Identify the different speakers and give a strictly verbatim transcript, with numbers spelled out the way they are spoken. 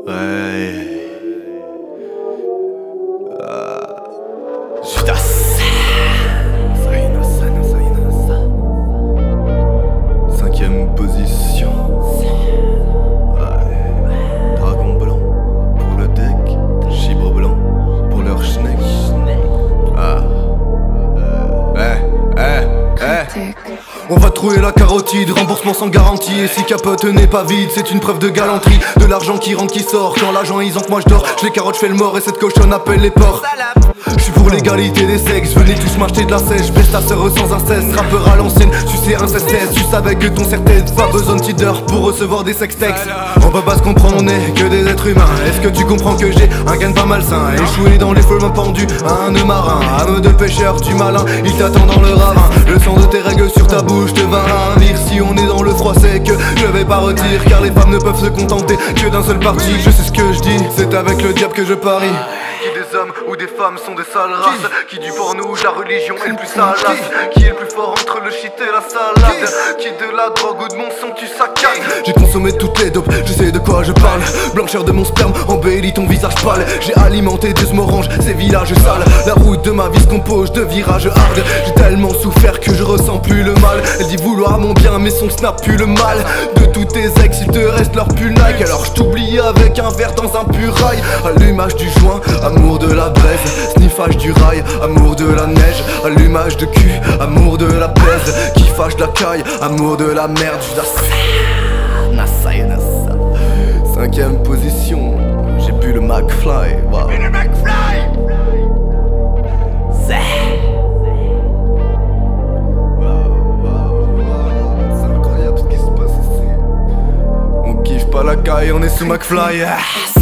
Speaker 1: Ouais. Ah. Judas. Cinquième position. Ouais. Dragon blanc pour le deck. Chibre blanc pour leur schneck. Ah. Eh, eh, eh. On va trouver la carotide, remboursement sans garantie. Et si capote n'est pas vide, c'est une preuve de galanterie. De l'argent qui rentre, qui sort, quand l'agent ils ont que moi je dors. Je les carotte, je fais le mort et cette cochonne appelle les porcs. Je suis pour l'égalité des sexes, venez tous m'acheter de la sèche. Baisse ta sœur sans inceste, rappeur à l'ancienne, sucer un cesse. Tu savais que ton serre-tête, pas besoin de Tinder pour recevoir des sextex. On peut pas se comprendre, on est que des êtres humains. Est-ce que tu comprends que j'ai un gain pas malsain? Échoué dans les flots, pendu à un nœud marin. Âme de pêcheur, du malin, il t'attend dans le ravin. Le sang de tes règles sur ta bouche te va dire si on est dans le froid sec. Je vais pas redire car les femmes ne peuvent se contenter que d'un seul parti. Je sais ce que je dis, c'est avec le diable que je parie. Qui des hommes ou des femmes sont des sales races? Qui du porno ou de la religion est le plus salace? Qui est le plus fort entre le shit et la salade? Qui de la drogue ou de mon son tu saccades? J'ai consommé toutes les dopes, je sais de quoi je parle. Blancheur de mon sperme embellit ton visage pâle. J'ai alimenté des oranges, ces villages sales. La route de ma vie se compose de virages hard. J'ai tellement souffert que je ressens plus le mal. Elle dit vouloir mon bien mais son snap pue le mal. De tous tes ex il te reste leur pull Nike. Alors je t'oublie avec un verre dans un purail. Allumage du joint, amour de la braise. Sniffage du rail, amour de la neige. Allumage de cul, amour de la baise. Kiffage de la caille, amour de la merde. Nassa et Nassa. Cinquième position, j'ai bu le McFly. Wow. J'ai bu le McFly. C'est incroyable ce qui se passe ici. On kiffe pas la caille, on est sous McFly.